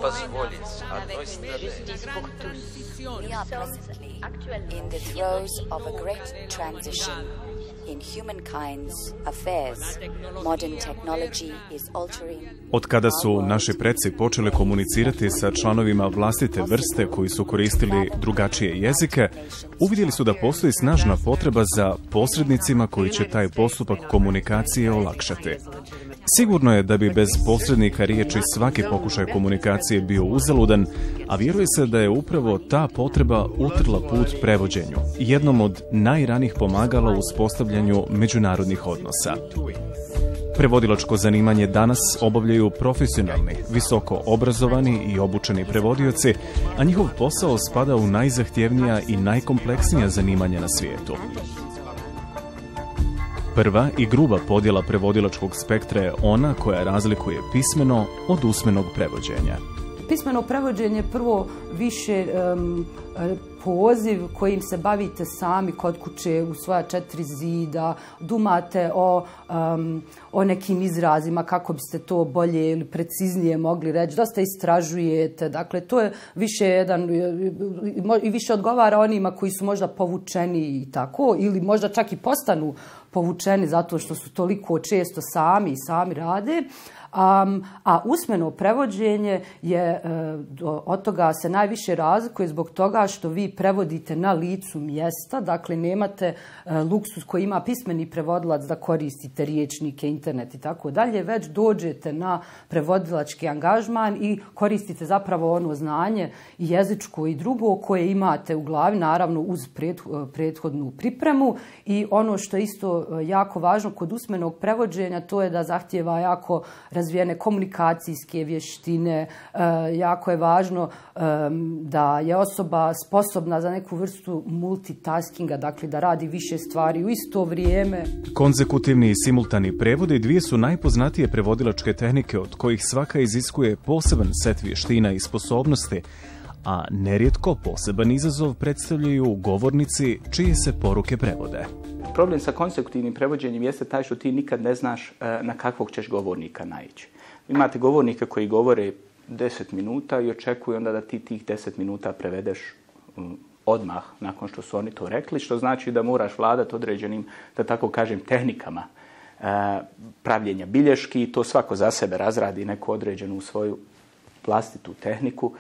позволить одной стране. We are presently in the throes of a great transition in humankind's affairs. Modern technology is altering. Od kada su naši preci počeli komunicirati sa članovima vlastite vrste koji su koristili drugačije jezike, uvidjeli su da postoji snažna potreba za posrednicima koji će taj postupak komunikacije olakšati. Sigurno je da bi bez posrednika riječi svaki pokušaj komunikacije bio uzaludan, a vjeruje se da je upravo ta potreba utrla put prevođenju, jednom od najranijih pomagala u uspostavljanju međunarodnih odnosa. Prevodilačko zanimanje danas obavljaju profesionalni, visoko obrazovani i obučeni prevodioci, a njihov posao spada u najzahtjevnija i najkompleksnija zanimanja na svijetu. Prva i gruba podjela prevodilačkog spektra je ona koja razlikuje pismeno od usmenog prevođenja. Pismeno prevođenje je prvo više poziv kojim se bavite sami kod kuće u svoja 4 zida, dumate o nekim izrazima kako biste to bolje ili preciznije mogli reći, dosta istražujete. Dakle, to je više i više odgovara onima koji su možda povučeni i tako, ili možda čak i postanu povučeni zato što su toliko često sami rade. A usmeno prevođenje je, od toga se najviše razlikuje zbog toga što vi prevodite na licu mjesta, dakle nemate luksus koji ima pismeni prevodilac da koristite riječnike, internet i tako dalje, već dođete na prevodilački angažman i koristite zapravo ono znanje i jezičko i drugo koje imate u glavi, naravno uz prethodnu pripremu. I ono što je isto jako važno kod usmenog prevođenja, to je da zahtijeva jako razvijene komunikacijske vještine. Jako je važno da je osoba sposobna za neku vrstu multitaskinga, dakle da radi više stvari u isto vrijeme. Konzekutivni i simultani prevodi dvije su najpoznatije prevodilačke tehnike od kojih svaka iziskuje poseban set vještina i sposobnosti, a nerijetko poseban izazov predstavljaju govornici čije se poruke prevode. Problem sa konsekutivnim prevođenjem jeste taj što ti nikad ne znaš na kakvog ćeš govornika naići. Imate govornika koji govore 10 minuta i očekuju onda da ti tih 10 minuta prevedeš odmah nakon što su oni to rekli, što znači da moraš vladati određenim, da tako kažem, tehnikama pravljenja bilješki i to svako za sebe razradi neku određenu svoju vlastitu tehniku.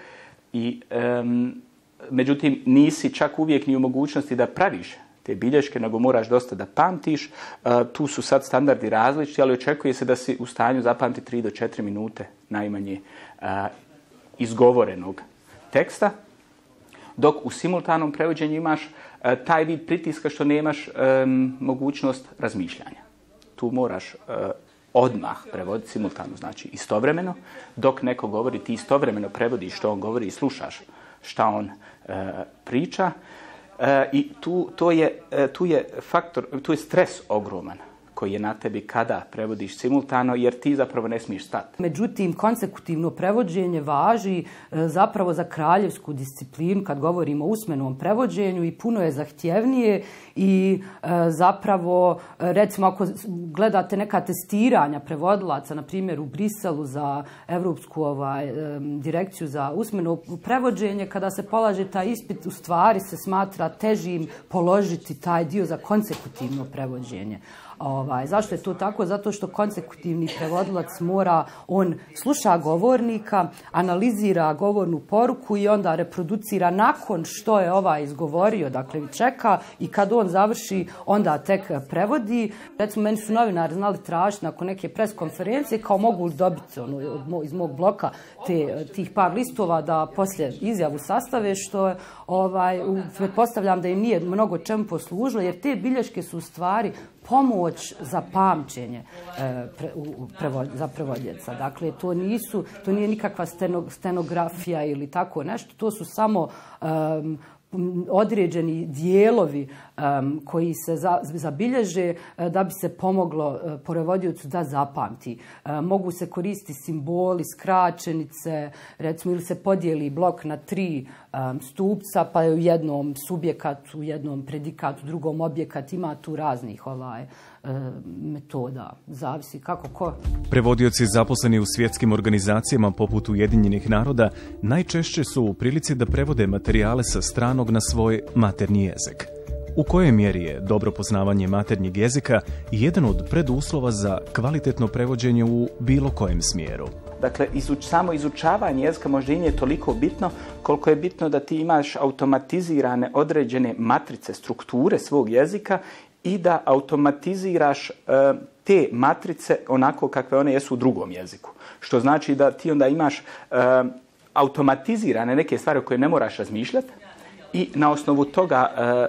Međutim, nisi čak uvijek ni u mogućnosti da praviš te bilješke, nego moraš dosta da pamtiš. Tu su sad standardi različiti, ali očekuje se da si u stanju zapamtiti 3 do 4 minute najmanje izgovorenog teksta, dok u simultanom prevođenju imaš taj vid pritiska što nemaš mogućnost razmišljanja. Tu moraš odmah prevoditi simultano, znači istovremeno, dok neko govori, ti istovremeno prevodiš što on govori i slušaš šta on priča. I tu je stres ogroman koji je na tebi kada prevodiš simultano, jer ti zapravo ne smiješ stati. Međutim, konsekutivno prevođenje važi zapravo za kraljevsku disciplinu kad govorimo o usmenom prevođenju i puno je zahtjevnije i zapravo, recimo ako gledate neka testiranja prevodilaca, na primjer u Briselu za Europsku direkciju za usmeno prevođenje, kada se polaže taj ispit, u stvari se smatra težim položiti taj dio za konsekutivno prevođenje. Zašto je to tako? Zato što konsekutivni prevodilac on sluša govornika, analizira govornu poruku i onda reproducira nakon što je izgovorio, dakle čeka i kad on završi, onda tek prevodi. Recimo, meni su novinari znali tražiti nakon neke pres konferencije kao mogu li dobiti iz mog bloka tih par listova da poslije izjavu sastave, što pretpostavljam da im nije mnogo čemu poslužilo, jer te bilješke su u stvari pomoć za pamćenje za prevodioca. Dakle, to nije nikakva stenografija ili tako nešto, to su samo određeni dijelovi koji se zabilježe da bi se pomoglo prevodiocu da zapamti. Mogu se koristiti simboli, skraćenice, recimo ili se podijeli blok na 3 stupca, pa je u jednom subjekatu, u jednom predikatu, u drugom objekat, ima tu raznih metoda, zavisi kako ko. Prevodioci zaposleni u svjetskim organizacijama poput Ujedinjenih naroda najčešće su u prilici da prevode materijale sa stranog na svoj maternji jezik. U kojoj mjeri je dobro poznavanje maternjeg jezika jedan od preduslova za kvalitetno prevođenje u bilo kojem smjeru? Dakle, samo izučavanje jezika možda i nije toliko bitno koliko je bitno da ti imaš automatizirane određene matrice, strukture svog jezika i da automatiziraš te matrice onako kakve one jesu u drugom jeziku. Što znači da ti onda imaš automatizirane neke stvari o koje ne moraš razmišljati i na osnovu toga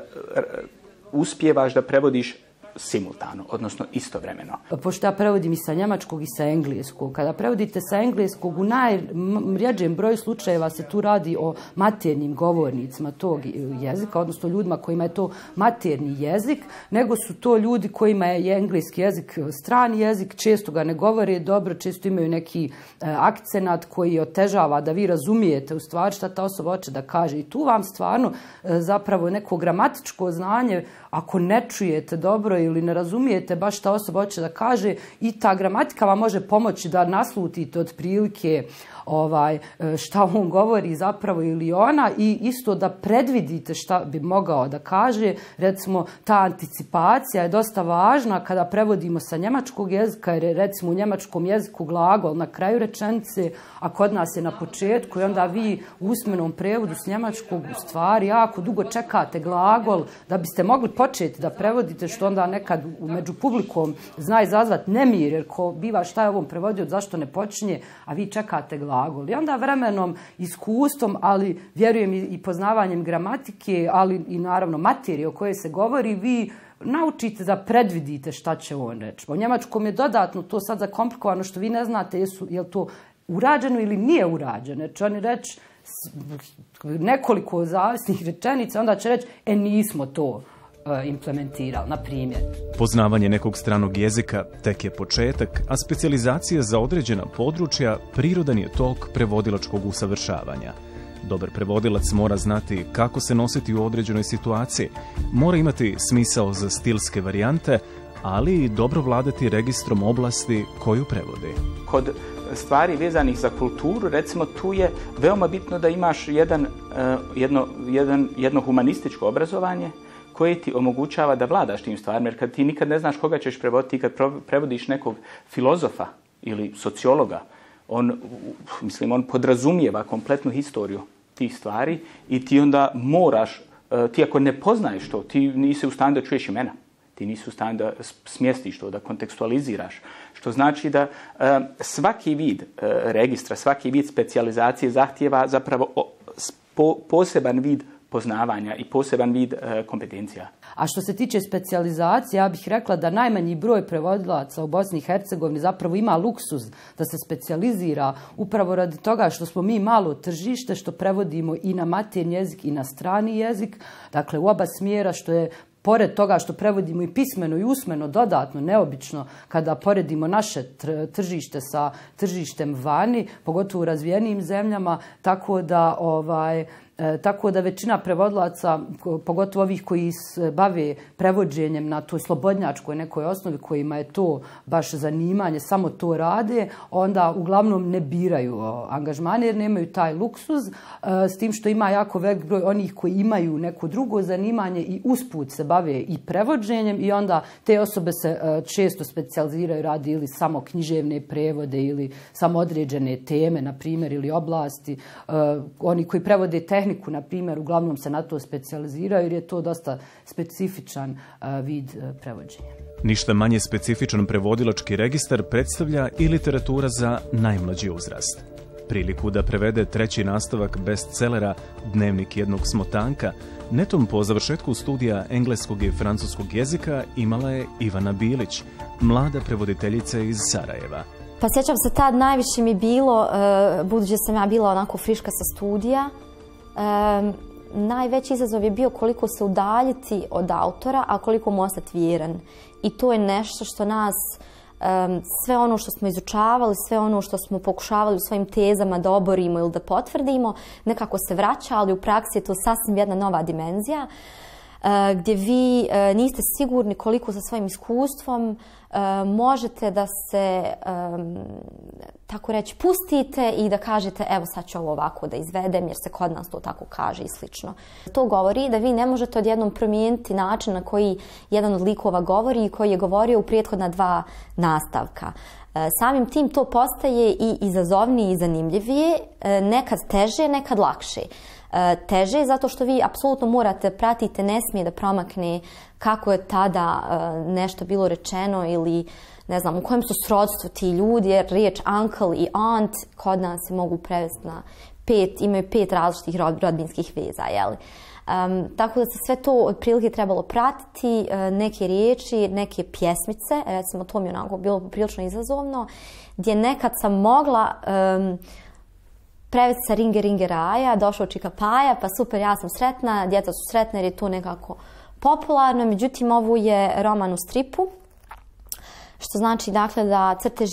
uspijevaš da prevodiš simultano, odnosno istovremeno. Pošto ja prevodim i sa njemačkog i sa engleskog. Kada prevodite sa engleskog, u najrjeđem broju slučajeva se tu radi o maternjim govornicima tog jezika, odnosno ljudima kojima je to materni jezik, nego su to ljudi kojima je engleski jezik strani jezik, često ga ne govore dobro, često imaju neki akcenat koji otežava da vi razumijete u stvari šta ta osoba hoće da kaže. I tu vam stvarno zapravo neko gramatičko znanje, ako ne čujete dobro ili ne razumijete baš šta osoba hoće da kaže, i ta gramatika vam može pomoći da naslutite otprilike šta on govori zapravo ili ona, i isto da predvidite šta bi mogao da kaže. Recimo, ta anticipacija je dosta važna kada prevodimo sa njemačkog jezika, jer je recimo u njemačkom jeziku glagol na kraju rečenice, a kod nas je na početku, i onda vi u usmenom prevodu s njemačkog u stvari jako dugo čekate glagol da biste mogli početi da prevodite, što onda nekad među publikom zna izazvati nemir, jer ko biva šta je ovom prevodio, zašto ne počinje, a vi čekate glagol. I onda vremenom, iskustvom, ali vjerujem i poznavanjem gramatike, ali i naravno materije o kojoj se govori, vi naučite da predvidite šta će on reći. U njemačkom je dodatno to sad zakomplikovano što vi ne znate je li to urađeno ili nije urađeno. Znači oni reći nekoliko zavisnih rečenica, onda će reći nismo to implementirali, na primjer. Poznavanje nekog stranog jezika tek je početak, a specijalizacija za određena područja prirodan je tok prevodilačkog usavršavanja. Dobar prevodilac mora znati kako se nositi u određenoj situaciji, mora imati smisao za stilske varijante, ali i dobro vladati registrom oblasti koju prevodi. Kod stvari vezanih za kulturu, recimo, tu je veoma bitno da imaš jedno humanističko obrazovanje koje ti omogućava da vladaš tim stvarima, jer kad ti nikad ne znaš koga ćeš prevoditi, kad prevodiš nekog filozofa ili sociologa, on podrazumijeva kompletnu historiju tih stvari i ti onda moraš, ti ako ne poznaješ to, ti nisi u stanju da čuješ imena, ti nisi u stanju da smjestiš to, da kontekstualiziraš, što znači da svaki vid registra, svaki vid specijalizacije zahtijeva zapravo poseban vid poznavanja i poseban vid kompetencija. A što se tiče specijalizacije, ja bih rekla da najmanji broj prevodilaca u Bosni i Hercegovini zapravo ima luksuz da se specijalizira upravo radi toga što smo mi malo tržište, što prevodimo i na maternji jezik i na strani jezik, dakle u oba smjera, što je pored toga što prevodimo i pismeno i usmeno dodatno neobično kada poredimo naše tržište sa tržištem vani, pogotovo u razvijenijim zemljama, tako da većina prevodilaca, pogotovo ovih koji se bave prevođenjem na toj slobodnjačkoj nekoj osnovi, kojima je to baš zanimanje, samo to rade, onda uglavnom ne biraju angažmane jer nemaju taj luksuz, s tim što ima jako velik broj onih koji imaju neko drugo zanimanje i usput se bave i prevođenjem, i onda te osobe se često specijaliziraju, radi ili samo književne prevode ili samo određene teme, na primjer, ili oblasti. Oni koji prevode tehniku, na primjer, uglavnom se na to specijaliziraju jer je to dosta specifičan vid prevođenja. Ništa manje specifičan prevodilački registar predstavlja i literatura za najmlađi uzrast. Priliku da prevede 3. nastavak bestsellera Dnevnik jednog smotanka, netom po završetku studija engleskog i francuskog jezika imala je Ivana Bilić, mlada prevoditeljica iz Sarajeva. Pa sjećam se, tad najviše mi bilo, budući sam ja bila onako friška sa studija, najveći izazov je bio koliko se udaljiti od autora, a koliko mu ostati vjeran. I to je nešto što nas, sve ono što smo izučavali, sve ono što smo pokušavali u svojim tezama da oborimo ili da potvrdimo, nekako se vraća, ali u praksi je to sasvim jedna nova dimenzija, gdje vi niste sigurni koliko sa svojim iskustvom možete da se, tako reći, pustite i da kažete evo sad ću ovo ovako da izvedem jer se kod nas to tako kaže i slično. To govori da vi ne možete odjednom promijeniti način na koji jedan od likova govori i koji je govorio u prethodna 2 nastavka. Samim tim to postaje i izazovnije i zanimljivije, nekad teže, nekad lakše. Teže zato što vi apsolutno morate pratiti, ne smije da promakne kako je tada nešto bilo rečeno ili ne znam u kojem su srodstvu ti ljudi, jer riječ uncle i aunt kod nas se mogu prevesti na 5, imaju 5 različitih rodbinskih veza, jeli? Tako da se sve to otprilike trebalo pratiti, neke riječi, neke pjesmice, recimo to mi je onako bilo prilično izazovno, gdje nekad sam mogla prevesti sa Ringe Ringe Raja, došao Čika Paja, pa super, ja sam sretna, djeca su sretna jer je to nekako popularno, međutim ovo je roman u stripu, što znači dakle da crteži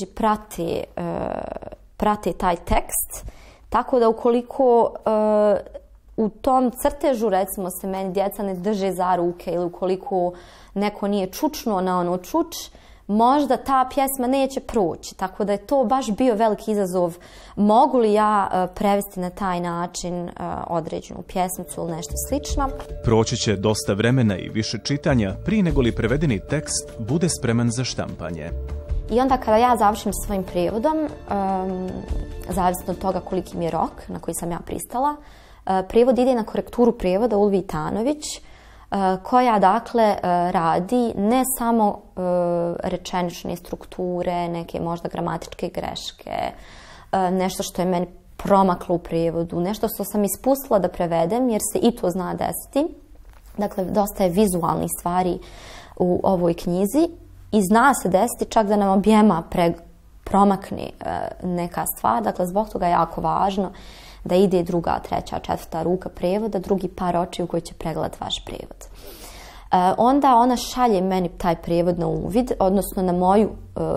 prate taj tekst, tako da ukoliko u tom crtežu recimo se meni djeca ne drže za ruke ili ukoliko neko nije čučnuo na ono čuč, možda ta pjesma neće proći. Tako da je to baš bio veliki izazov. Mogu li ja prevesti na taj način određenu pjesmicu ili nešto slično? Proći će dosta vremena i više čitanja prije nego li prevedeni tekst bude spreman za štampanje. I onda kada ja završim s svojim prijevodom, zavisno od toga koliki mi je rok na koji sam ja pristala, prijevod ide na korekturu prijevoda Ulvi Tanović, koja dakle radi ne samo rečenične strukture, neke možda gramatičke greške, nešto što je meni promaklo u prijevodu, nešto što sam ispustila da prevedem jer se i to zna desiti. Dakle, dosta je vizualnih stvari u ovoj knjizi i zna se desiti čak da nam objema promakne neka stvar. Dakle, zbog toga je jako važno da ide 2., 3., 4. ruka prijevoda, drugi par očiju koji će pregledati vaš prijevod. Onda ona šalje meni taj prijevod na uvid, odnosno na moju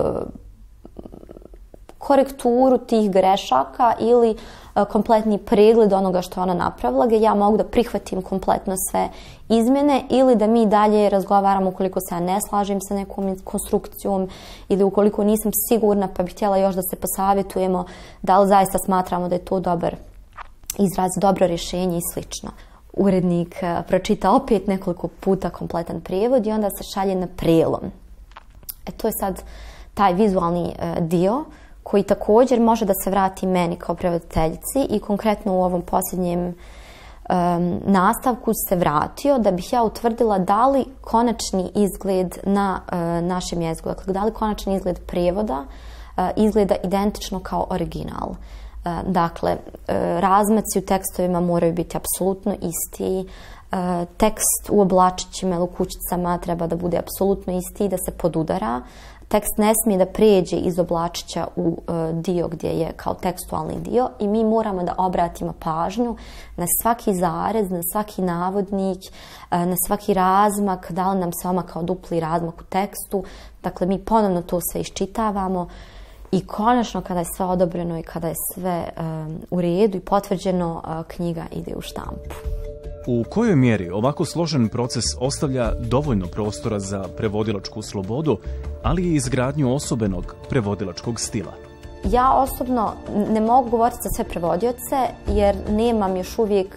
korekturu tih grešaka ili kompletni pregled onoga što ona napravila, gdje ja mogu da prihvatim kompletno sve izmjene ili da mi dalje razgovaramo ukoliko se ja ne slažem sa nekom konstrukcijom ili ukoliko nisam sigurna pa bih htjela još da se posavjetujemo da li zaista smatramo da je to dobar izraz, dobro rješenje i slično. Urednik pročita opet nekoliko puta kompletan prijevod i onda se šalje na prijelom. To je sad taj vizualni dio koji također može da se vrati meni kao prevoditeljici i konkretno u ovom posljednjem nastavku se vratio da bih ja utvrdila da li konačni izgled na našem jeziku, dakle da li konačni izgled prijevoda izgleda identično kao original. Dakle, razmaci u tekstovima moraju biti apsolutno isti, tekst u oblačićima ili u kućicama treba da bude apsolutno isti i da se podudara. Tekst ne smije da pređe iz oblačića u dio gdje je kao tekstualni dio i mi moramo da obratimo pažnju na svaki zarez, na svaki navodnik, na svaki razmak, da li nam se omakao dupli razmak u tekstu. Dakle, mi ponovno to sve iščitavamo i konačno kada je sve odobreno i kada je sve u redu i potvrđeno, knjiga ide u štampu. U kojoj mjeri ovako složen proces ostavlja dovoljno prostora za prevodilačku slobodu, ali i izgradnju osobenog prevodilačkog stila? Ja osobno ne mogu govoriti za sve prevodioce jer nemam još uvijek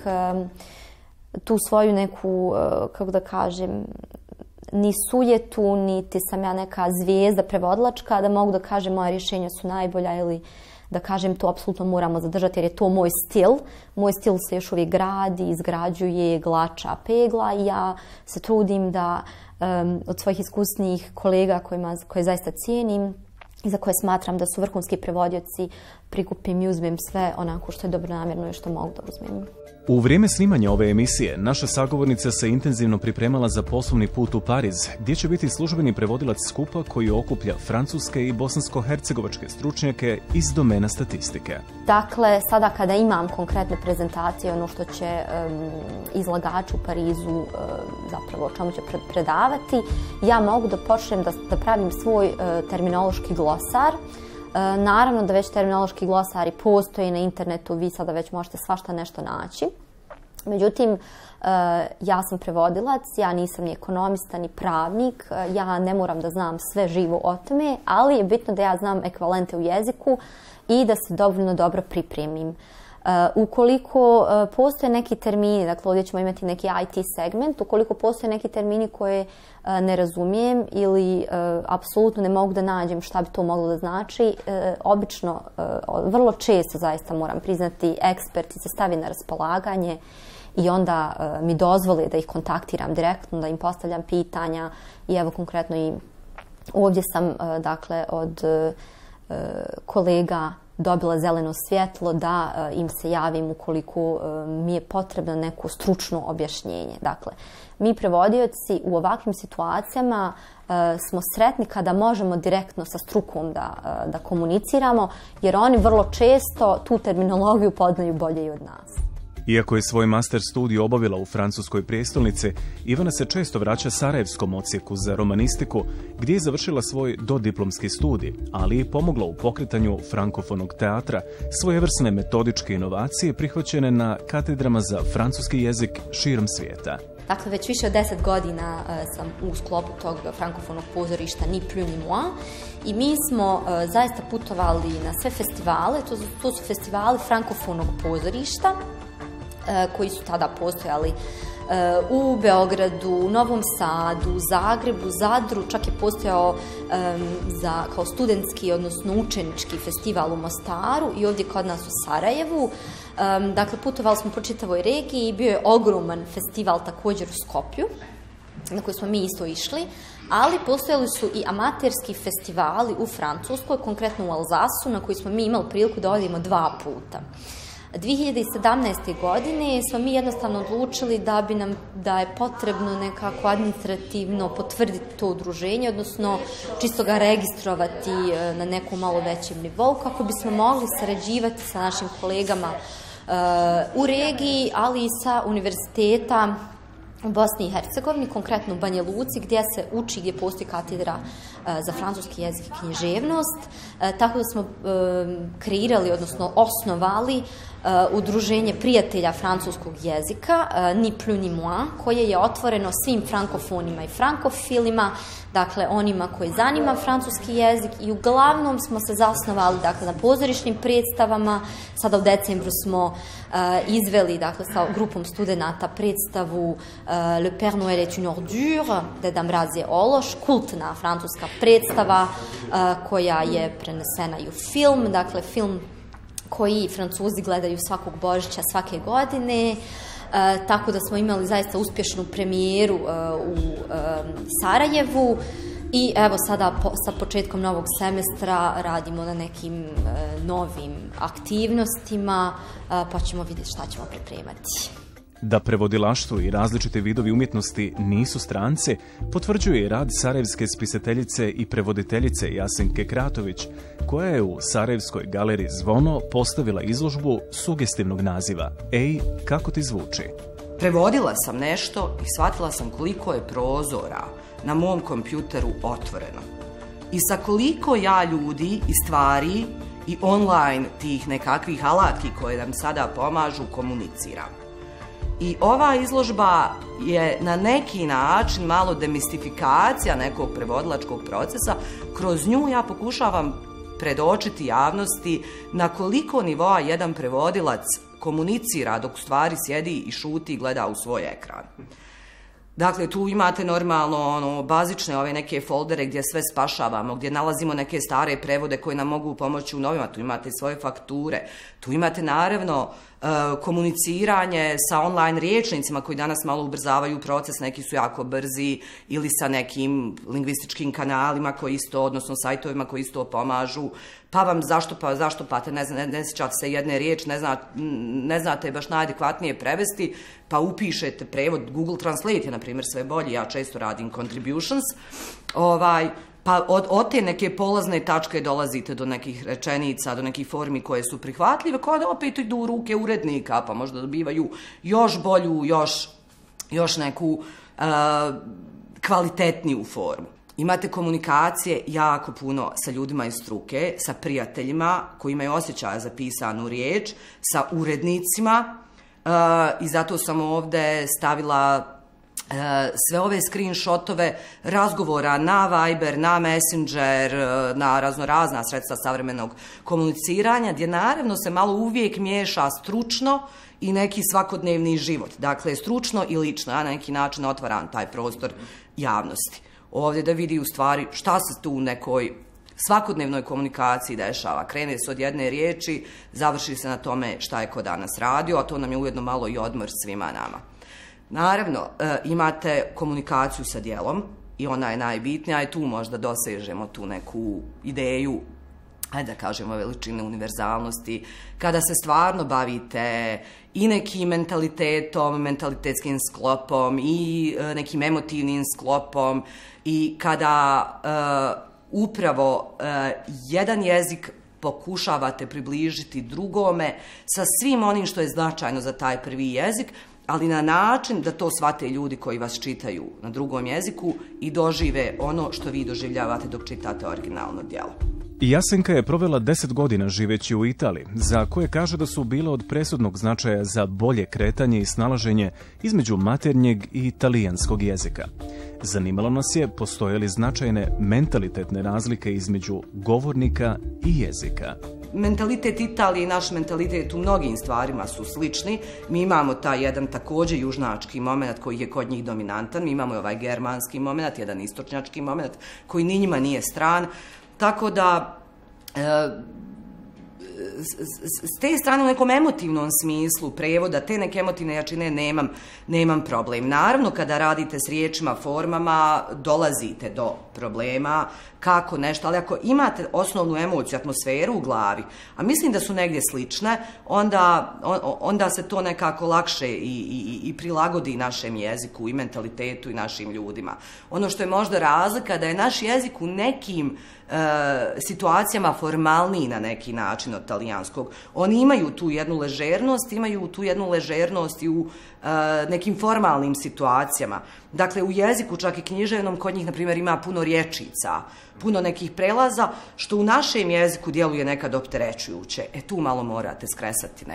tu svoju neku, kako da kažem, ni sujetu, niti sam ja neka zvijezda prevodilačka da mogu da kažem moja rješenja su najbolja ili da kažem to apsolutno moramo zadržati jer je to moj stil. Moj stil se još uvijek gradi, izgrađuje, glača, pegla i ja se trudim da od svojih iskusnijih kolega koje zaista cijenim i za koje smatram da su vrhunski prevodioci prikupim i uzmem sve onako što je dobronamjerno i što mogu da uzmem. U vrijeme snimanja ove emisije, naša sagovornica se intenzivno pripremala za poslovni put u Pariz, gdje će biti službeni prevodilac skupa koji okuplja francuske i bosansko-hercegovačke stručnjake iz domena statistike. Dakle, sada kada imam konkretne prezentacije, ono što će izlagač u Parizu zapravo o čemu će predavati, ja mogu da počnem da pravim svoj terminološki glosar. Naravno da već terminološki glosari postoje na internetu, vi sada već možete svašta nešto naći. Međutim, ja sam prevodilac, ja nisam ni ekonomista, ni pravnik, ja ne moram da znam sve živo o tome, ali je bitno da ja znam ekvivalente u jeziku i da se dovoljno dobro pripremim. Ukoliko postoje neki termini, dakle ovdje ćemo imati neki IT segment, ukoliko postoje neki termini koje ne razumijem ili apsolutno ne mogu da nađem šta bi to moglo da znači, obično, vrlo često zaista moram priznati, eksperti se stavi na raspolaganje i onda mi dozvoli da ih kontaktiram direktno, da im postavljam pitanja i evo konkretno i ovdje sam dakle od kolega dobila zeleno svjetlo da im se javim ukoliko mi je potrebno neko stručno objašnjenje. Dakle, mi prevodioci u ovakvim situacijama smo sretni kada možemo direktno sa strukom da komuniciramo, jer oni vrlo često tu terminologiju poznaju bolje i od nas. Iako je svoj master studij obavila u francuskoj prijestolnici, Ivana se često vraća sarajevskom odsjeku za romanistiku, gdje je završila svoj dodiplomski studij, ali je pomogla u pokretanju frankofonog teatra, svojevrsne metodičke inovacije prihvaćene na katedrama za francuski jezik širom svijeta. Dakle, već više od 10 godina sam u sklopu tog frankofonog pozorišta Ni plus ni moins i mi smo zaista putovali na sve festivale, to su festivali frankofonog pozorišta, koji su tada postojali u Beogradu, u Novom Sadu, Zagrebu, Zadru, čak je postojao kao studentski, odnosno učenički festival u Mostaru i ovdje kod nas u Sarajevu. Dakle, putovali smo po čitavoj regiji i bio je ogroman festival također u Skopju, na koji smo mi isto išli, ali postojali su i amaterski festivali u Francuskoj, konkretno u Alzasu, na koji smo mi imali priliku da odimo 2 puta. 2017. godine smo mi jednostavno odlučili da je potrebno nekako administrativno potvrditi to udruženje, odnosno čisto ga registrovati na nekom malo većem nivou kako bismo mogli sarađivati sa našim kolegama u regiji, ali i sa univerziteta u Bosni i Hercegovini, konkretno u Banja Luci, gdje postoji katedra za francuski jezik i književnost. Tako da smo kreirali, odnosno osnovali udruženje prijatelja francuskog jezika, Ni plus ni moins, koje je otvoreno svim frankofonima i frankofilima, dakle onima koji zanima francuski jezik, i uglavnom smo se zasnovali dakle, na pozorišnim predstavama. Sada u decembru smo izveli dakle, sa grupom studenata predstavu Le Père Noël est une ordure, Deda Mraz je ološ, kultna francuska predstava koja je prenesena i u film, dakle film koji Francuzi gledaju svakog Božića svake godine, tako da smo imali zaista uspješnu premijeru u Sarajevu i evo sada sa početkom novog semestra radimo na nekim novim aktivnostima, pa ćemo vidjeti šta ćemo pripremati. Da prevodilaštvo i različite vidovi umjetnosti nisu stranci, potvrđuje i rad sarajevske spisateljice i prevoditeljice Jasenke Kratović, koja je u Sarajevskoj galeriji Zvono postavila izložbu sugestivnog naziva Ej, kako ti zvuči? Prevodila sam nešto i shvatila sam koliko je prozora na mom kompjuteru otvoreno. I sa koliko ja ljudi i stvari i online tih nekakvih alatki koje nam sada pomažu komuniciram. I ova izložba je na neki način malo demistifikacija nekog prevodilačkog procesa. Kroz nju ja pokušavam predočiti javnosti na koliko nivoa jedan prevodilac komunicira dok u stvari sjedi i šuti i gleda u svoj ekran. Dakle, tu imate normalno bazične ove neke foldere gdje sve spašavamo, gdje nalazimo neke stare prevode koje nam mogu pomoći u novima, tu imate svoje fakture, tu imate naravno komuniciranje sa online rječnicima koji danas malo ubrzavaju proces, neki su jako brzi, ili sa nekim lingvističkim kanalima koji isto, odnosno sajtovima koji isto pomažu, pa vam zašto pate, ne sjećate se jedne riječi, ne znate baš najadekvatnije prevesti, pa upišete prevod, Google Translate je na primjer sve bolji, ja često radim contributions, pa od te neke polazne tačke dolazite do nekih rečenica, do nekih formi koje su prihvatljive, koje opet idu u ruke urednika, pa možda dobivaju još bolju, još neku kvalitetniju formu. Imate komunikacije jako puno sa ljudima iz struke, sa prijateljima koji imaju osjećaja za pisanu riječ, sa urednicima i zato sam ovdje stavila sve ove screenshotove razgovora na Viber, na Messenger, na raznorazna sredstva savremenog komuniciranja, gdje naravno se malo uvijek miješa stručno i neki svakodnevni život. Dakle, stručno i lično, ja na neki način otvaram taj prostor javnosti. Ovdje da vidi u stvari šta se tu u nekoj svakodnevnoj komunikaciji dešava. Krene se od jedne riječi, završi se na tome šta je ko danas radio, a to nam je ujedno malo i odmor svima nama. Naravno, imate komunikaciju sa djelom i ona je najbitnija i tu možda dosežemo tu neku ideju, ajde da kažemo, veličine univerzalnosti, kada se stvarno bavite i nekim mentalitetom, mentalitetskim sklopom i nekim emotivnim sklopom i kada upravo jedan jezik pokušavate približiti drugome sa svim onim što je značajno za taj prvi jezik, ali na način da to shvate ljudi koji vas čitaju na drugom jeziku i dožive ono što vi doživljavate dok čitate originalno djelo. Jasenka je provela 10 godina živeći u Italiji, za koje kaže da su bile od presudnog značaja za bolje kretanje i snalaženje između maternjeg i talijanskog jezika. Zanimalo nas je postoje li značajne mentalitetne razlike između govornika i jezika. Mentalitet Italije i naš mentalitet u mnogim stvarima su slični. Mi imamo taj jedan također južnački moment koji je kod njih dominantan. Mi imamo i ovaj germanski moment, jedan istočnjački moment koji ni njima nije stran. Tako da s te strane u nekom emotivnom smislu prevoda, te neke emotivne jačine nemam problem. Naravno, kada radite s riječima, formama, dolazite do problema, kako nešto, ali ako imate osnovnu emociju, atmosferu u glavi, a mislim da su negdje slične, onda se to nekako lakše i prilagodi našem jeziku i mentalitetu i našim ljudima. Ono što je možda razlika da je naš jezik u nekim situacijama formalniji na neki način od talijanskog. Oni imaju tu jednu ležernost i u nekim formalnim situacijama. Dakle, u jeziku, čak i književnom, kod njih, na primjer, ima puno rječica, puno nekih prelaza, što u našem jeziku djeluje nekad opterećujuće. Tu malo morate skresati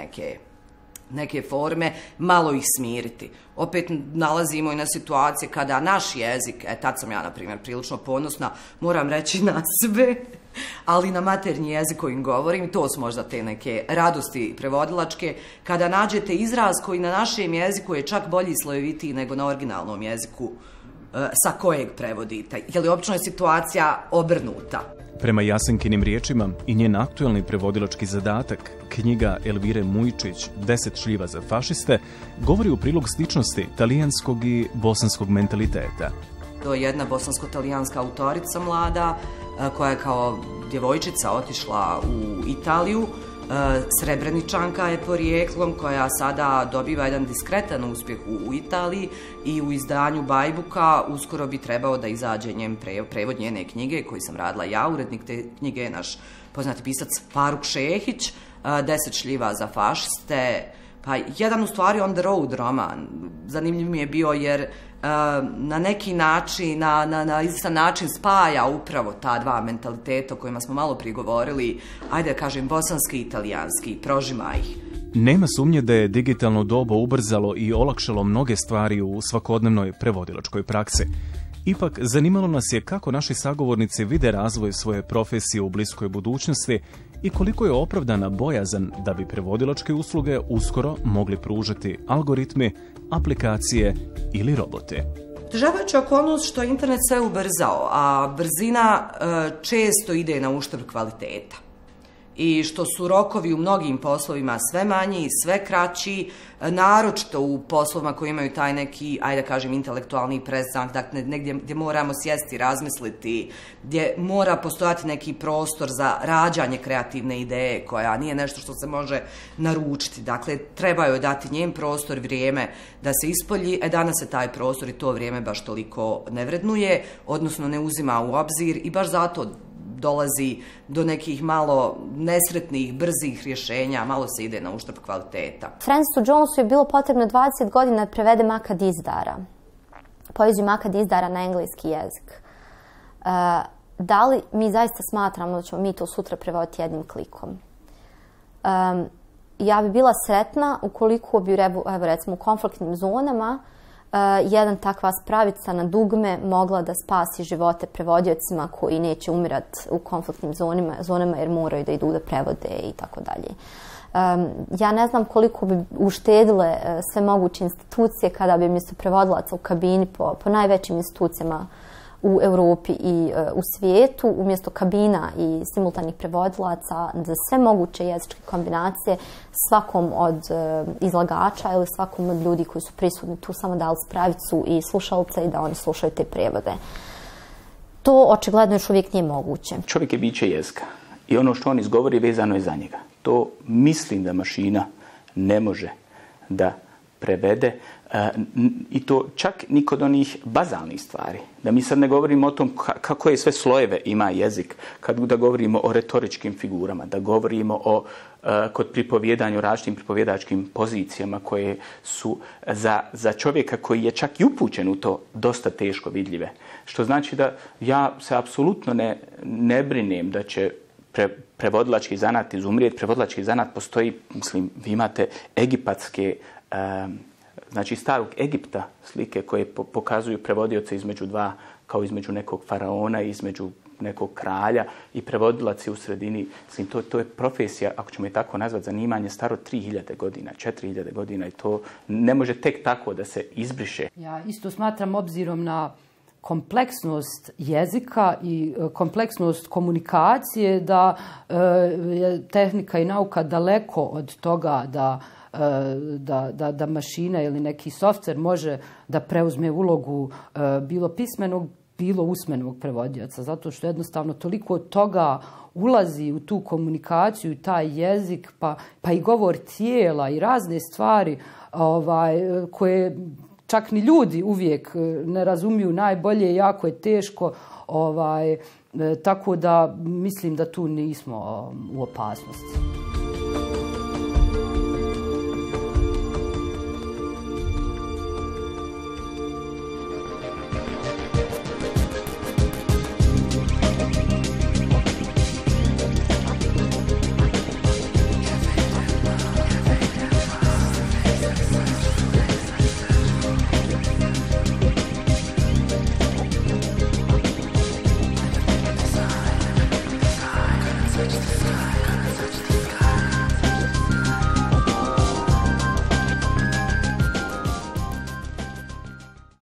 neke forme, malo ih smiriti. Opet nalazimo i na situacije kada naš jezik, tad sam ja, na primjer, prilično ponosna, moram reći na sebe, ali na maternji jezik kojim govorim, to su možda te neke radosti prevodilačke, kada nađete izraz koji na našem jeziku je čak bolji i slojevitiji nego na originalnom jeziku sa kojeg prevodite. Je li obično je situacija obrnuta? Prema Jasenkinim riječima i njen aktuelni prevodilački zadatak, knjiga Elvire Mujičić 10 šljiva za fašiste, govori u prilog sličnosti talijanskog i bosanskog mentaliteta. To je jedna bosansko-talijanska autorica mlada koja je kao djevojčica otišla u Italiju. Srebreničanka je porijeklom koja sada dobiva jedan diskretan uspjeh u Italiji i u izdanju Bajbuka uskoro bi trebao da izađe njen prevod njene knjige koji sam radila ja. Urednik te knjige je naš poznati pisac Faruk Šehić, 10 šljiva za fašiste. Pa jedan u stvari on the road roman. Zanimljiv mi je bio jer na neki način, na izvrstan način spaja upravo ta dva mentaliteta o kojima smo malo prije govorili, ajde da kažem bosanski i italijanski, prožima ih. Nema sumnje da je digitalno doba ubrzalo i olakšalo mnoge stvari u svakodnevnoj prevodilačkoj praksi. Ipak, zanimalo nas je kako naši sagovornici vide razvoj svoje profesije u bliskoj budućnosti i koliko je opravdana bojazan da bi prevodilačke usluge uskoro mogli pružati algoritmi, aplikacije ili robote. Otežavajuća okolnost što je internet sve ubrzao, a brzina često ide na uštrb kvaliteta. i što su rokovi u mnogim poslovima sve manji i sve kraći, naročito u poslovima koji imaju taj neki, ajde da kažem, intelektualni predznak, dakle negdje gdje moramo sjesti, razmisliti, gdje mora postojati neki prostor za rađanje kreativne ideje koja nije nešto što se može naručiti. Dakle, treba joj dati njen prostor, vrijeme da se ispolji, danas se taj prostor i to vrijeme baš toliko ne vrednuje, odnosno ne uzima u obzir i baš zato dolazi do nekih malo nesretnih, brzih rješenja, malo se ide na uštrb kvaliteta. Francu Jonesu je bilo potrebno 20 godina da prevede Maka Dizdara, poeziju Maka Dizdara na engleski jezik. Da li mi zaista smatramo da ćemo mi to sutra prevoditi jednim klikom? Ja bi bila sretna ukoliko bi, evo recimo, u konfliktnim zonama jedan takva spravica na dugme mogla da spasi živote prevodiocima koji neće umirati u konfliktnim zonama jer moraju da idu da prevode i tako dalje. Ja ne znam koliko bi uštedile sve moguće institucije kada bi umjesto prevodilaca u kabini po najvećim institucijama u Europi i u svijetu, umjesto kabina i simultanih prevodilaca za sve moguće jezičke kombinacije, svakom od izlagača ili svakom od ljudi koji su prisutni tu samo dali spravicu i slušalce i da oni slušaju te prijevode. To očigledno još uvijek nije moguće. Čovjek je biće jezika i ono što on izgovori vezano je za njega. To mislim da mašina ne može da prevede i to čak ni kod onih bazalnih stvari. Da mi sad ne govorimo o tom kako je sve slojeve ima jezik, da govorimo o retoričkim figurama, da govorimo o kod pripovjedanju različitim pripovjedačkim pozicijama koje su za čovjeka koji je čak i upućen u to dosta teško vidljive. Što znači da ja se apsolutno ne brinem da će prevodilački zanat izumrijeti. Prevodilački zanat postoji, mislim, vi imate egipatske znači starog Egipta slike koje pokazuju prevodioce između dva, kao između nekog faraona, između nekog kralja i prevodilac je u sredini. Mislim, to je profesija, ako ćemo je tako nazvati, zanimanje staro 3000 godina, 4000 godina i to ne može tek tako da se izbriše. Ja isto smatram, obzirom na kompleksnost jezika i kompleksnost komunikacije, da je tehnika i nauka daleko od toga da mašina ili neki softver može da preuzme ulogu bilo pismenog, bilo usmenog prevodioca, zato što jednostavno toliko toga ulazi u tu komunikaciju, taj jezik, pa i govor tijela i razne stvari koje čak ni ljudi uvijek ne razumiju najbolje, jako je teško, tako da mislim da tu nismo u opasnosti.